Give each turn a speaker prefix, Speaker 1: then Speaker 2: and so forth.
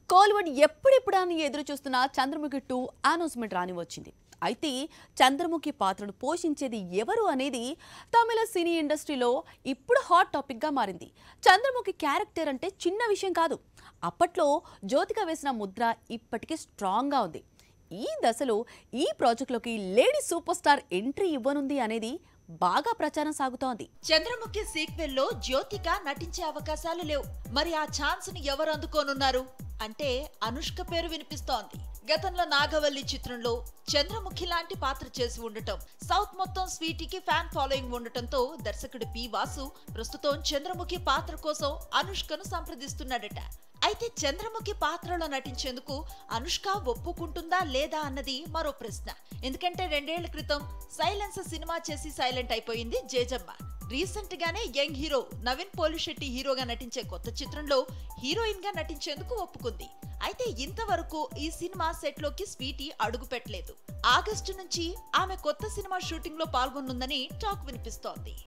Speaker 1: కోలీవుడ్ ఎప్పుడెప్పుడా అని ఎదురు చూస్తున్న చంద్రముఖి 2 అనౌన్స్మెంట్ రాని వచ్చింది. అయితే చంద్రముఖి పాత్రను పోషించేది ఎవరు అనేది తమిళ సినీ ఇండస్ట్రీలో ఇప్పుడు హాట్ టాపిక్ గా మారింది. చంద్రముఖి క్యారెక్టర్ అంటే చిన్న విషయం కాదు. అప్పట్లో జ్యోతిక వేసిన ముద్ర ఇప్పటికీ స్ట్రాంగ్ గా ఉంది. ఈ దశలో ఈ ప్రాజెక్టులోకి లేడీ సూపర్ స్టార్ ఎంట్రీ ఇవ్వనుంది అనేది బాగా ప్రచారం సాగుతోంది.
Speaker 2: చంద్రముఖి సీక్వెల్ లో జ్యోతిక నటించే అవకాశాలు లేవు. మరి ఆ ఛాన్స్ ని ఎవరు అందుకోనున్నారు అంటే అనుష్క పేరు వినిపిస్తోంది. గతంలో నాగవల్లి చిత్రంలో చంద్రముఖి లాంటి పాత్ర చేసి ఉండటం, సౌత్ మొత్తం స్వీటీకి ఫ్యాన్ ఫాలోయింగ్ ఉండటంతో దర్శకుడు పి వాసు ప్రస్తుతం చంద్రముఖి పాత్ర కోసం అనుష్కను సంప్రదిస్తున్నాడట. అయితే చంద్రముఖి పాత్రలో నటించేందుకు అనుష్క ఒప్పుకుంటుందా లేదా అన్నది మరో ప్రశ్న. ఎందుకంటే 2 ఏళ్ల క్రితం సైలెన్స్ సినిమా చేసి సైలెంట్ అయిపోయింది జేజమ్మ. రీసెంట్ గానే యంగ్ హీరో నవీన్ పోలిశెట్టి హీరోగా నటించే కొత్త చిత్రంలో హీరోయిన్ గా నటించేందుకు ఒప్పుకుంది. అయితే ఇంతవరకు ఈ సినిమా సెట్ లోకి స్వీటీ అడుగు పెట్టలేదు. ఆగస్టు నుంచి ఆమె కొత్త సినిమా షూటింగ్ లో పాల్గొనుందని టాక్ వినిపిస్తోంది.